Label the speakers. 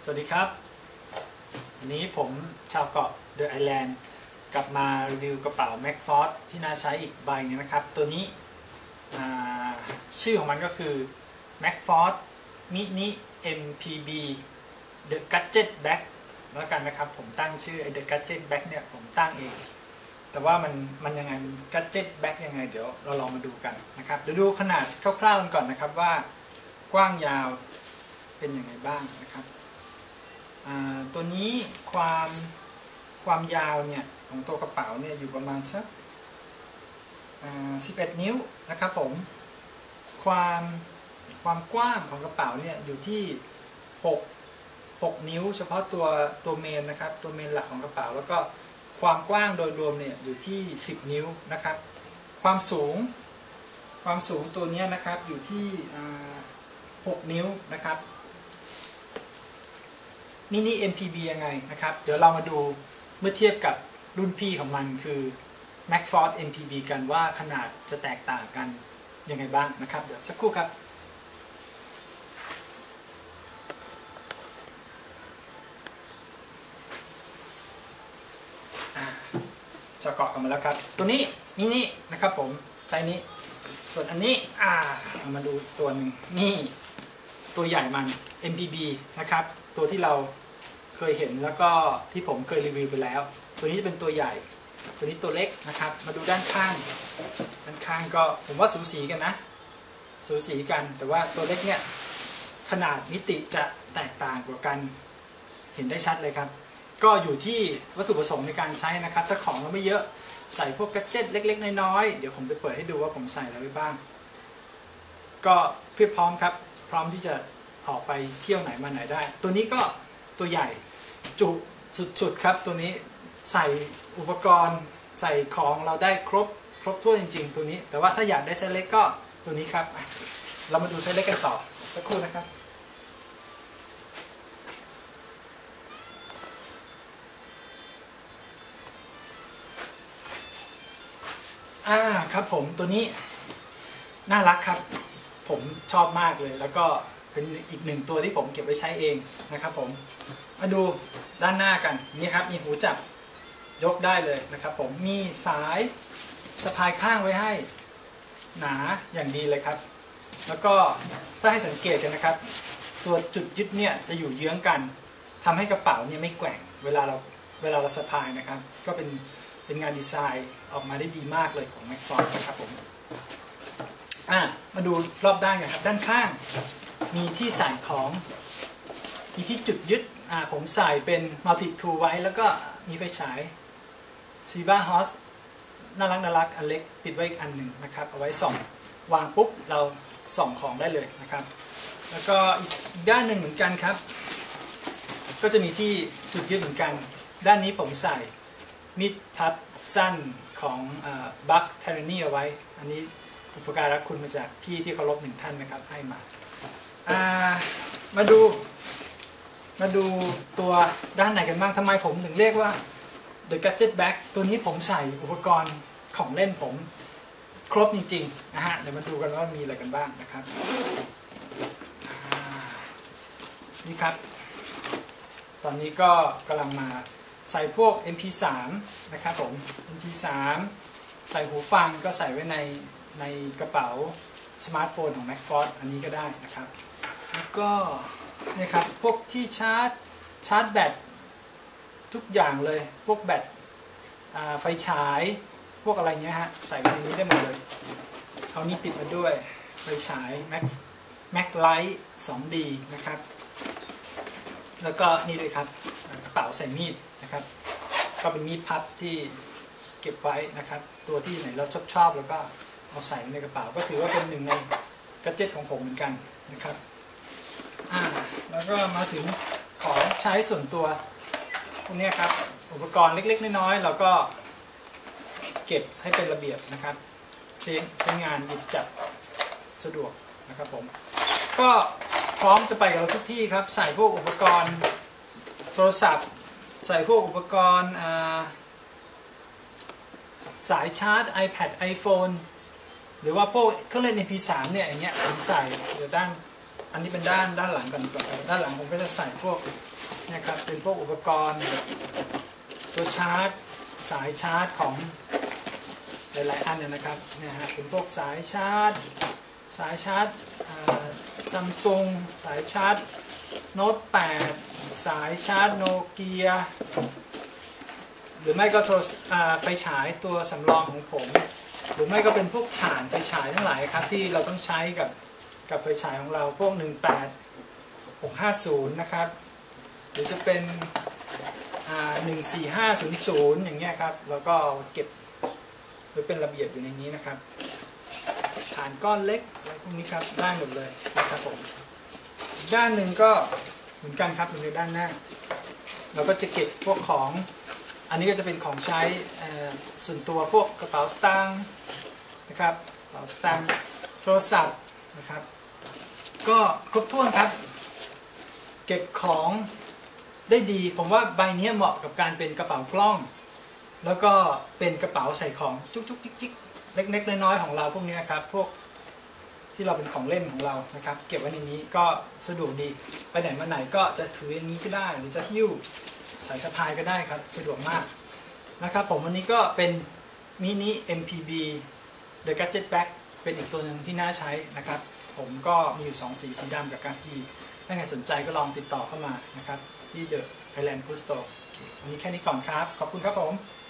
Speaker 1: สวัสดีครับวันนี้ผมชาวเกาะเดอะไอแลนด์กลับมารีวิวกระเป๋า MacFord ที่น่าใช้อีกใบนึงนะครับตัวนี้ชื่อของมันก็คือ MacFord Mini MPB The Gadget Bag แล้วกันนะครับผมตั้งชื่อ The Gadget Bag เนี่ยผมตั้งเองแต่ว่ามันยังไง Gadget Bag ยังไงเดี๋ยวเราลองมาดูกันนะครับเดี๋ยวดูขนาดคร่าวๆกันก่อนนะครับว่ากว้างยาวเป็นยังไงบ้างนะครับตัวนี้ความยาวเนี่ยของตัวกระเป๋าเนี่ยอยู่ประมาณสัก11 นิ้วนะครับผมความกว้างของกระเป๋าเนี่ยอยู่ที่6 นิ้วเฉพาะตัวเมนนะครับตัวเมนหลักของกระเป๋าแล้วก็ความกว้างโดยรวมเนี่ยอยู่ที่10 นิ้วนะครับความสูงตัวนี้นะครับอยู่ที่6 นิ้วนะครับมินิ MPB ยังไงนะครับเดี๋ยวเรามาดูเมื่อเทียบกับรุ่นพี่ของมันคือ MacFord MPB กันว่าขนาดจะแตกต่างกันยังไงบ้างนะครับเดี๋ยวสักครู่ครับจะเกาะกันมาแล้วครับตัวนี้มินินะครับผมไซส์นี้ส่วนอันนี้เอามาดูตัวหนึ่งนี่ตัวใหญ่มัน MPB นะครับตัวที่เราเคยเห็นแล้วก็ที่ผมเคยรีวิวไปแล้วตัวนี้จะเป็นตัวใหญ่ตัวนี้ตัวเล็กนะครับมาดูด้านข้างก็ผมว่าสูสีกันนะสูสีกันแต่ว่าตัวเล็กเนี่ยขนาดมิติจะแตกต่างกว่ากันเห็นได้ชัดเลยครับก็อยู่ที่วัตถุประสงค์ในการใช้นะครับถ้าของเราไม่เยอะใส่พวกแกดเจ็ตเล็กๆน้อยๆเดี๋ยวผมจะเปิดให้ดูว่าผมใส่อะไรไว้บ้างก็เพียบพร้อมครับพร้อมที่จะออกไปเที่ยวไหนมาไหนได้ตัวนี้ก็ตัวใหญ่จุสุดๆครับตัวนี้ใส่อุปกรณ์ใส่ของเราได้ครบถ้วนจริงๆตัวนี้แต่ว่าถ้าอยากได้ไซส์เล็กก็ตัวนี้ครับเรามาดูไซส์เล็กกันต่อสักครู่นะครับครับผมตัวนี้น่ารักครับผมชอบมากเลยแล้วก็เป็นอีกหนึ่งตัวที่ผมเก็บไว้ใช้เองนะครับผมมาดูด้านหน้ากันนี่ครับมีหูจับยกได้เลยนะครับผมมีสายสะพายข้างไว้ให้หนาอย่างดีเลยครับแล้วก็ถ้าให้สังเกตกันนะครับตัวจุดยึดเนี่ยจะอยู่เยื้องกันทำให้กระเป๋าเนี่ยไม่แกว่งเวลาเราสะพายนะครับก็เป็นงานดีไซน์ออกมาได้ดีมากเลยของ MacFord นะครับผมมาดูรอบด้านกันครับด้านข้างมีที่ใส่ของมีที่จุดยึดผมใส่เป็น Multi Tool ไว้แล้วก็มีไฟฉาย Siva Hos น่ารักอันเล็กติดไว้อีกอันหนึ่งนะครับเอาไว้ส่องวางปุ๊บเราส่องของได้เลยนะครับแล้วก็อีกด้านหนึ่งเหมือนกันครับก็จะมีที่จุดยึดเหมือนกันด้านนี้ผมใส่มีดพับสั้นของบัคเทเรนีเอาไว้อันนี้อุปการะคุณมาจากพี่ที่เคารพหนึ่งท่านนะครับให้มาดูตัวด้านไหนกันบ้างทำไมผมถึงเรียกว่า The Gadget Bag ตัวนี้ผมใส่อุปกรณ์ของเล่นผมครบจริงๆนะฮะเดี๋ยวมาดูกันว่ามีอะไรกันบ้างนะครับนี่ครับตอนนี้ก็กำลังมาใส่พวก MP3 นะครับผม MP3 ใส่หูฟังก็ใส่ไว้ในกระเป๋าสมาร์ทโฟนของ MacFord อันนี้ก็ได้นะครับแล้วก็นี่ครับพวกที่ชาร์จแบตทุกอย่างเลยพวกแบตไฟฉายพวกอะไรเงี้ยฮะใส่ไว้ในนี้ได้หมดเลยเอานี้ติดมาด้วยไฟฉาย Mac Light 2D นะครับแล้วก็นี่ด้วยครับกระเป๋าใส่มีดนะครับก็เป็นมีดพับที่เก็บไว้นะครับตัวที่ไหนเราชอบแล้วก็เอาใส่ในกระเป๋าก็ถือว่าเป็นหนึ่งในแกดเจ็ตของผมเหมือนกันนะครับแล้วก็มาถึงของใช้ส่วนตัวพวกนี้ครับอุปกรณ์เล็กๆน้อยๆเราก็เก็บให้เป็นระเบียบนะครับใช้งานหยิบจับสะดวกนะครับผมก็พร้อมจะไปกับเราทุกที่ครับใส่พวกอุปกรณ์โทรศัพท์ใส่พวกอุปกรณ์สายชาร์จ iPad iPhone หรือว่าพวกเครื่องเล่น MP3 เนี่ยอย่างเงี้ยผมใส่เดี๋ยวด้านอันนี้เป็นด้านหลังก่อนดีกว่าด้านหลังผมก็จะใส่พวกนะครับเป็นพวกอุปกรณ์ตัวชาร์จสายชาร์จของหลายๆอันนะครับนะฮะเป็นพวกสายชาร์จซัมซุงสายชาร์จโน้ต8สายชาร์จโนเกียหรือไม่ก็ไฟฉายตัวสำรองของผมหรือไม่ก็เป็นพวกถ่านไฟฉายทั้งหลายครับที่เราต้องใช้กับไฟฉายของเราพวก18650นะครับหรือจะเป็น14500อย่างเงี้ยครับแล้วก็เก็บไว้เป็นระเบียบอยู่ในนี้นะครับฐานก้อนเล็กอะไรพวกนี้ครับได้หมดเลยนะครับผมด้านหนึ่งก็เหมือนกันครับในด้านหน้าเราก็จะเก็บพวกของอันนี้ก็จะเป็นของใช้ส่วนตัวพวกกระเป๋าสตางค์นะครับกระเป๋าสตางค์โทรศัพท์นะครับก็ครบถ้วนครับเก็บของได้ดีผมว่าใบนี้เหมาะกับการเป็นกระเป๋ากล้องแล้วก็เป็นกระเป๋าใส่ของจุกๆจิกๆเล็กๆน้อยๆของเราพวกนี้ครับพวกที่เราเป็นของเล่นของเรานะครับเก็บไว้ในนี้ก็สะดวกดีไปไหนมาไหนก็จะถืออย่างนี้ก็ได้หรือจะหิ้วสายสะพายก็ได้ครับสะดวกมากนะครับผมวันนี้ก็เป็นมินิ MPB The Gadget Bag เป็นอีกตัวหนึ่งที่น่าใช้นะครับผมก็มีอยู่2 สีดำกับกากีถ้าใครสนใจก็ลองติดต่อเข้ามานะครับที่ The Thailand Good Store วันนี้แค่นี้ก่อนครับขอบคุณครับผม